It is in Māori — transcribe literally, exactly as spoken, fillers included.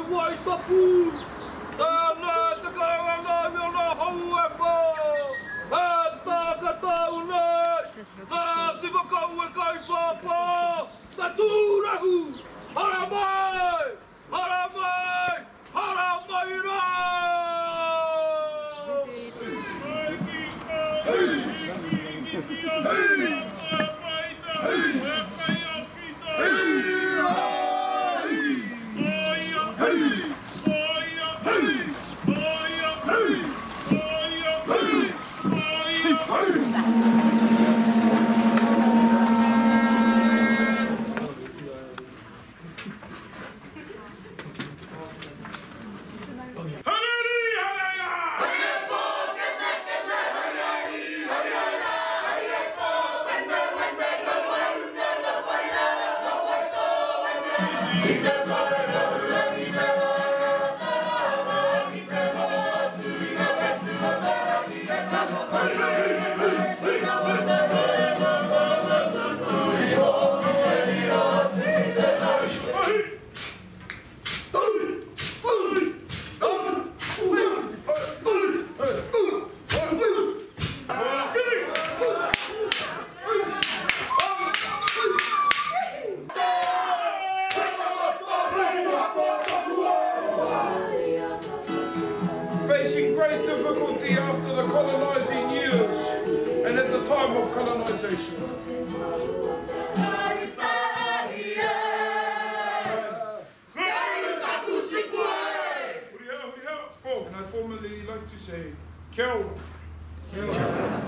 wai tapu. Tēnā te karanga nai me ona hau e pō. E tākatau nei. Nā te wakau e kai pāpā. Ta tūrahu. Hara mai. Hara mai. Hara mai rā. Facing great difficulty after the colonising years and at the time of colonisation. And I formally like to say, kia ora.